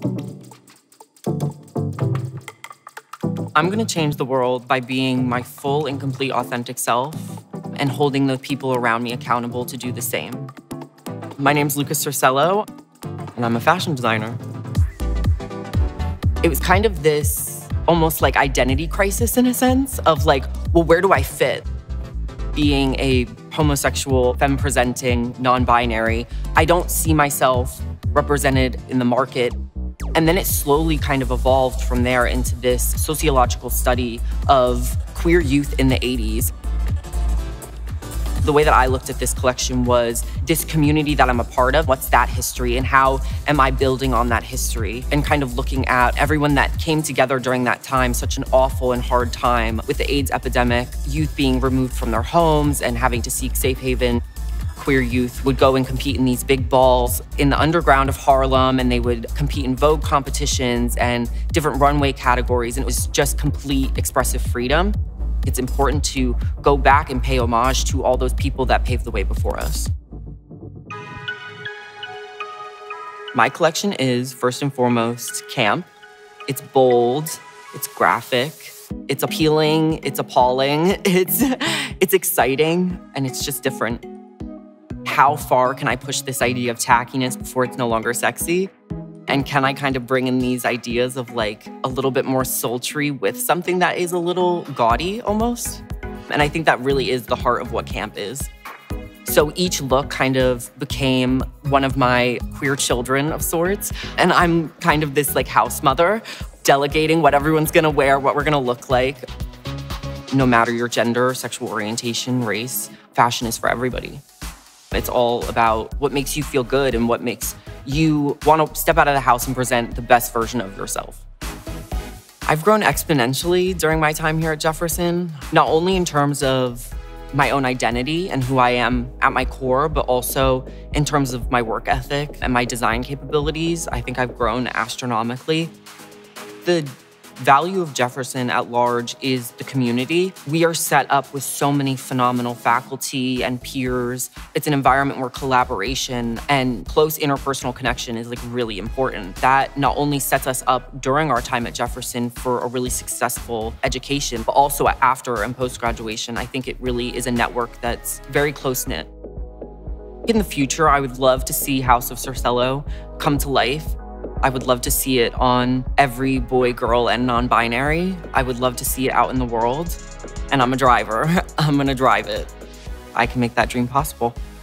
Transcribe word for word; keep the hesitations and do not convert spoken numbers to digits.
I'm gonna change the world by being my full and complete authentic self and holding the people around me accountable to do the same. My name's Circello, and I'm a fashion designer. It was kind of this almost like identity crisis in a sense of like, well, where do I fit? Being a homosexual, femme-presenting, non-binary, I don't see myself represented in the market. And then it slowly kind of evolved from there into this sociological study of queer youth in the eighties. The way that I looked at this collection was this community that I'm a part of, what's that history and how am I building on that history? And kind of looking at everyone that came together during that time, such an awful and hard time with the AIDS epidemic, youth being removed from their homes and having to seek safe haven. Queer youth would go and compete in these big balls in the underground of Harlem, and they would compete in Vogue competitions and different runway categories, and it was just complete expressive freedom. It's important to go back and pay homage to all those people that paved the way before us. My collection is, first and foremost, camp. It's bold, it's graphic, it's appealing, it's appalling, it's, it's exciting, and it's just different. How far can I push this idea of tackiness before it's no longer sexy? And can I kind of bring in these ideas of like a little bit more sultry with something that is a little gaudy almost? And I think that really is the heart of what camp is. So each look kind of became one of my queer children of sorts. And I'm kind of this like house mother, delegating what everyone's gonna wear, what we're gonna look like. No matter your gender, sexual orientation, race, fashion is for everybody. It's all about what makes you feel good and what makes you want to step out of the house and present the best version of yourself. I've grown exponentially during my time here at Jefferson, not only in terms of my own identity and who I am at my core, but also in terms of my work ethic and my design capabilities. I think I've grown astronomically. The value of Jefferson at large is the community. We are set up with so many phenomenal faculty and peers. It's an environment where collaboration and close interpersonal connection is like really important. That not only sets us up during our time at Jefferson for a really successful education, but also after and post-graduation. I think it really is a network that's very close-knit. In the future, I would love to see Haus of Circello come to life. I would love to see it on every boy, girl, and non-binary. I would love to see it out in the world. And I'm a driver. I'm gonna drive it. I can make that dream possible.